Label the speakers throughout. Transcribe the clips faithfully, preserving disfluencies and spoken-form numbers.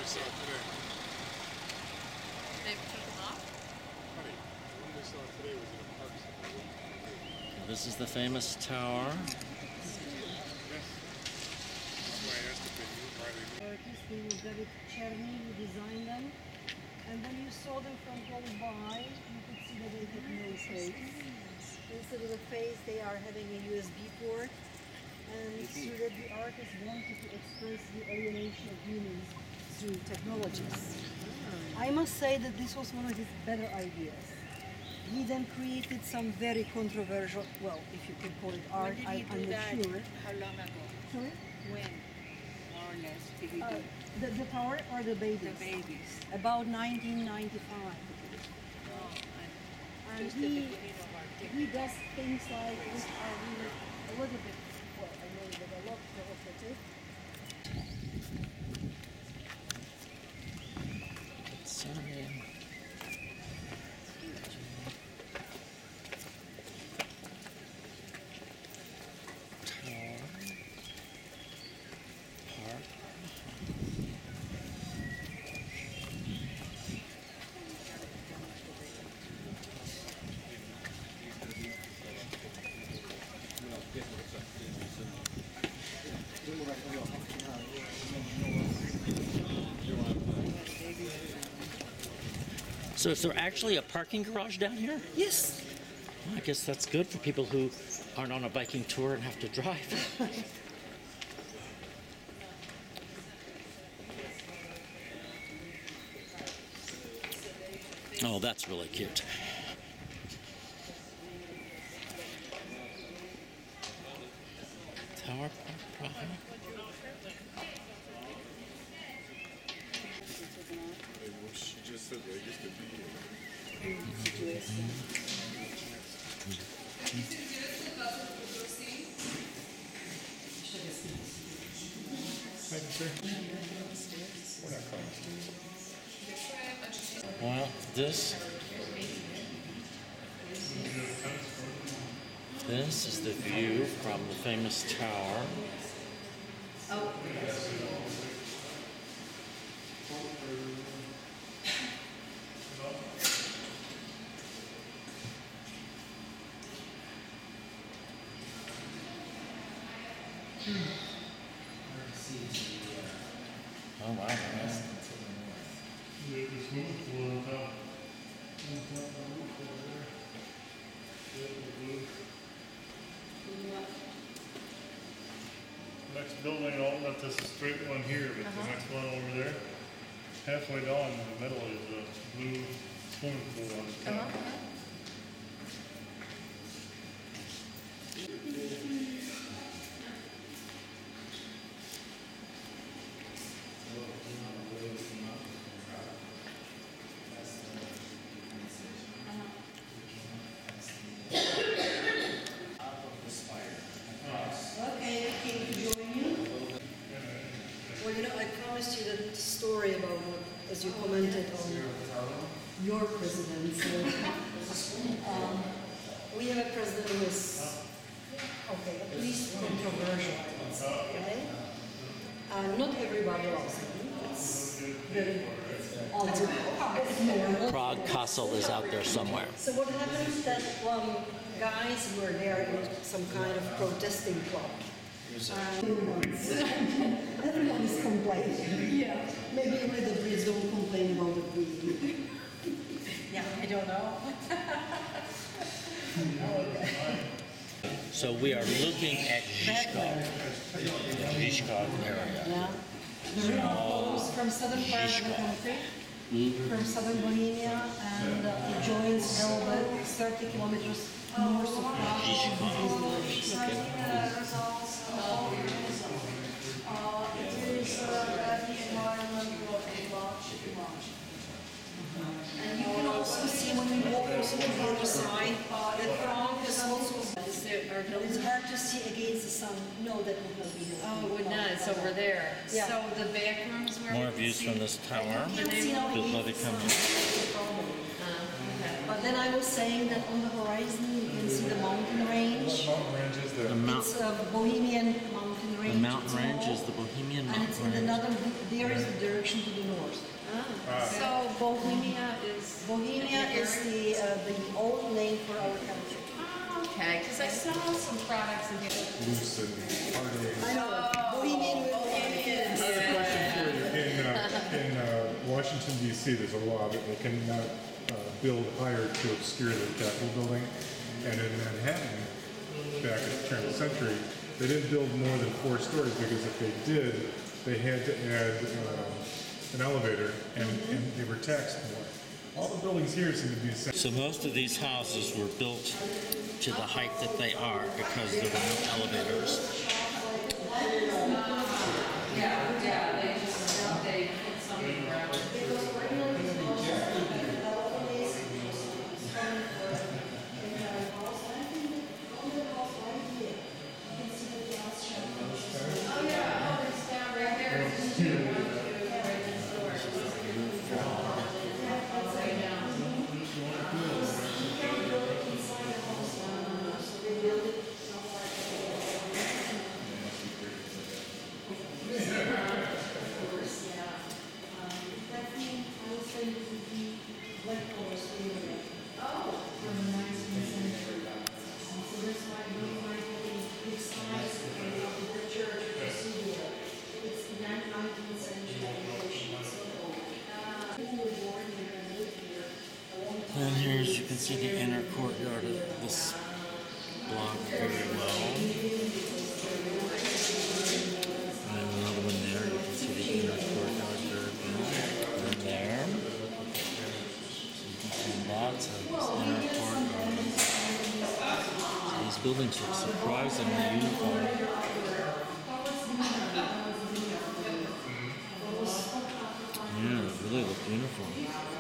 Speaker 1: saw today.
Speaker 2: They took them off?
Speaker 1: Honey, the one we saw today was in a park somewhere.
Speaker 3: This is the famous tower.
Speaker 1: Yes. That's why I asked if they knew why they knew.
Speaker 4: Artist, they were David Cherny who designed them. And when you saw them from close by, you could see that they had no face. Instead of the face, they are having a U S B port. And so that the artist wanted to express the alienation of humans through technologies. I must say that this was one of his better ideas. He then created some very controversial, well, if you can call it art,
Speaker 5: When did
Speaker 4: I,
Speaker 5: he do
Speaker 4: I'm not
Speaker 5: that?
Speaker 4: sure.
Speaker 5: How long ago?
Speaker 4: Sorry?
Speaker 5: When? More or less did he
Speaker 4: Uh,
Speaker 5: do
Speaker 4: the, the tower or the babies?
Speaker 5: the babies?
Speaker 4: About nineteen ninety-five.
Speaker 5: Oh, and
Speaker 4: And
Speaker 5: just
Speaker 4: he,
Speaker 5: the beginning of our
Speaker 4: he does things like this are really a little bit, well, I know that a lot provocative.
Speaker 3: Sorry. Tower. Park. So is there actually a parking garage down here?
Speaker 4: Yes.
Speaker 3: Well, I guess that's good for people who aren't on a Viking tour and have to drive. Oh, that's really cute. Tower Park, Prague.
Speaker 1: Well, she just said Vegas could be here. Thank you, sir. We're not coming.
Speaker 3: Well, this this is the view from the famous tower. Oh wow! Nice.
Speaker 6: Next building, I'll let this a straight one here, but the next one over there, halfway down in the middle is a blue swimming pool on the top.
Speaker 4: Okay, I came to join you. Well, you know, I promised you that story about what, as you commented on your president. So, um, we have a president who is, okay, at least controversial, I would say, okay? Uh, not everybody loves him. It's very odd.
Speaker 3: Prague Castle is out there somewhere.
Speaker 4: So what happened is that um, guys were there in some kind of protesting club. Um, everyone is complaining. Yeah. Maybe only the Brits don't complain about the Queen.
Speaker 2: Yeah, I don't know.
Speaker 3: So we are looking at Zizkov, the Zizkov area.
Speaker 4: Yeah. There are those from southern part of the country, from southern Bohemia, and uh, it joins Velvet, thirty kilometers north of Prague. And you can also see when we walk also to the other side that Prague is also. It's hard to see against the sun. No, that would not be here.
Speaker 2: Oh, it would not. It's over there.
Speaker 4: Yeah.
Speaker 2: So the back rooms where
Speaker 3: More
Speaker 2: we can
Speaker 3: views
Speaker 2: see.
Speaker 3: from this tower.
Speaker 4: You can see now
Speaker 3: Just let
Speaker 4: against
Speaker 3: it
Speaker 4: the
Speaker 3: come
Speaker 4: sun.
Speaker 3: in.
Speaker 4: That's the problem.
Speaker 2: Uh, okay.
Speaker 4: But then I was saying that on the horizon you can see the mountain range.
Speaker 1: Mountain ranges there.
Speaker 3: The mountain
Speaker 4: it's a Bohemian mountain range.
Speaker 3: The mountain
Speaker 4: It's an
Speaker 3: range
Speaker 4: old-
Speaker 3: is the Bohemian
Speaker 4: And it's
Speaker 3: mountain
Speaker 4: in
Speaker 3: range.
Speaker 4: another, there is the direction to the north.
Speaker 2: So Bohemia is.
Speaker 4: Bohemia is the, uh, the old name for our country.
Speaker 2: Oh, okay, because I saw some products in here.
Speaker 1: Loose and party.
Speaker 4: I know, Bohemian will.
Speaker 1: I have a question for you. In, uh, in uh, Washington D C, there's a law that they cannot uh, build higher to obscure the Capitol building. And in Manhattan, back at the turn of the century, they didn't build more than four stories because if they did, they had to add uh, an elevator and, and they were taxed more. All the buildings here seem to be the same.
Speaker 3: So most of these houses were built to the height that they are because there were no elevators.
Speaker 2: Yeah, yeah, they just, they put something around. Oh, yeah, oh, it's down right there. It's two, one, two, right next door. Upside down.
Speaker 3: And here, as you can see, the inner courtyard of this block very well. And then another one there, you can see the inner courtyard very well. And there. So you can see lots of this inner courtyard. So these buildings look surprisingly uniform. Yeah, they really look uniform.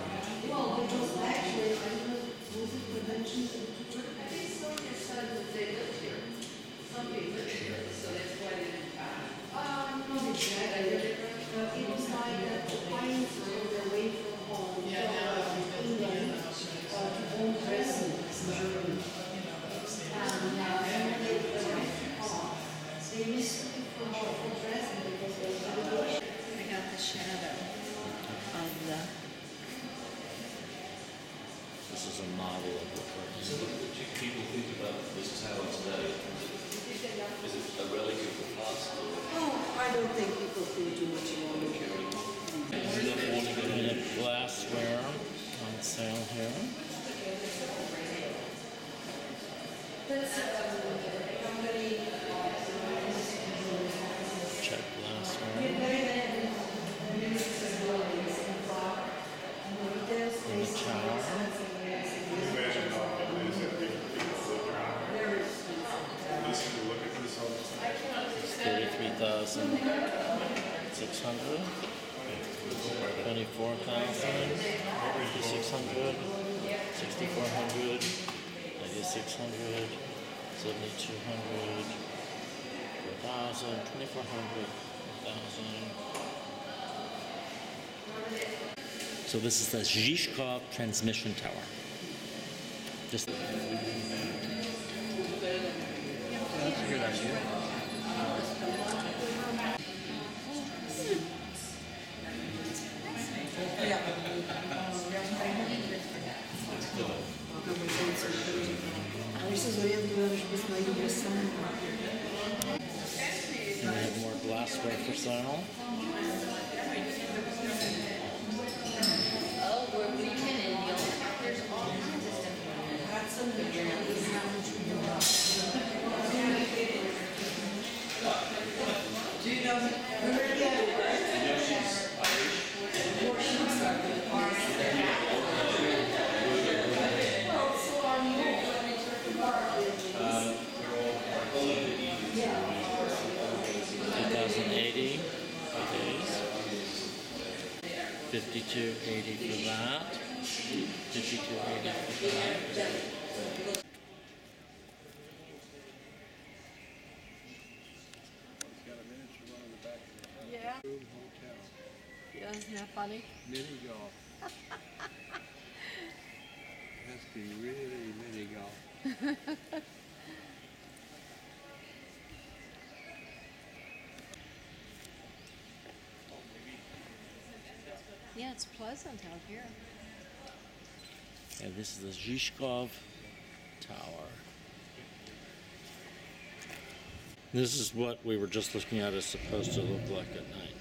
Speaker 2: I got the shadow of the.
Speaker 3: This is a model of the
Speaker 7: So
Speaker 3: apartment.
Speaker 7: what do people think about this tower today? Is it a relic of the past? Or
Speaker 4: Oh, I don't think people think too much about it.
Speaker 3: And a glassware on sale here. Check glassware. In the tower.
Speaker 1: Imagine how it is that people live around. Listen to look at this all the time.
Speaker 3: It's thirty-three thousand six hundred. Twenty-four thousand fifty-six hundred. Sixty-four hundred. Ninety-six hundred. Seventy-two hundred. Four thousand. Twenty-four hundred. Four thousand. So this is the Zizkov Transmission Tower. Just And we have more glassware for sale.
Speaker 2: Oh, we're weekend and you'll, there's all kinds of stuff going on.
Speaker 4: Do you know,
Speaker 3: twenty eighty days. fifty-two eighty for that. fifty-two eighty for that.
Speaker 5: Yeah. Yeah, isn't that funny?
Speaker 8: Mini golf. Has to be really mini golf.
Speaker 5: Yeah, it's pleasant out here.
Speaker 3: And this is the Zizkov Tower. This is what we were just looking at is supposed to look like at night.